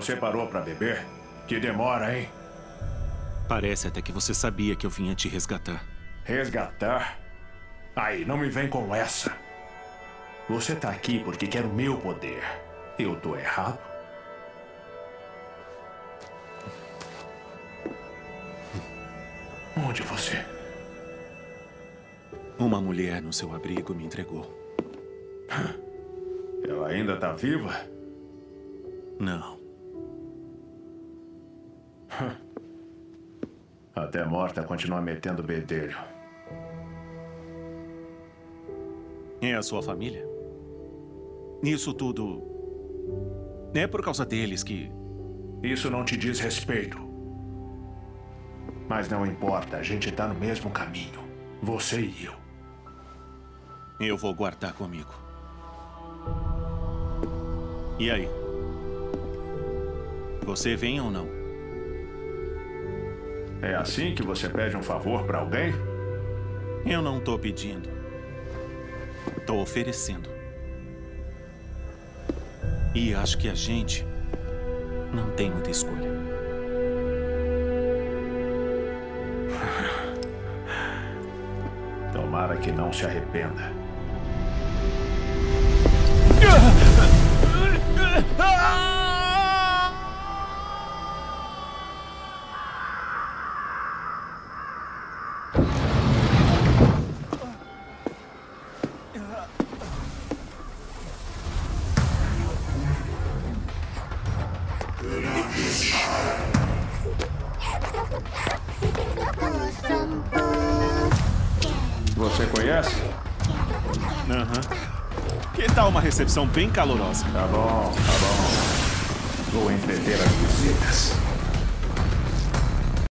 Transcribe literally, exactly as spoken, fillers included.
você parou pra beber? Que demora, hein? Parece até que você sabia que eu vinha te resgatar. Resgatar? Aí, não me vem com essa. Você tá aqui porque quer o meu poder. Eu tô errado? Onde você? Uma mulher no seu abrigo me entregou. Ela ainda tá viva? Não. Até morta continua metendo bedelho. É a sua família? Isso tudo... é por causa deles que... Isso não te diz respeito. Mas não importa, a gente tá no mesmo caminho. Você e eu. Eu vou guardar comigo. E aí? Você vem ou não? É assim que você pede um favor pra alguém? Eu não tô pedindo. Tô oferecendo. E acho que a gente não tem muita escolha. Tomara que não se arrependa. Você conhece? Aham. Que tal uma recepção bem calorosa? Tá bom, tá bom. Vou entreter as visitas.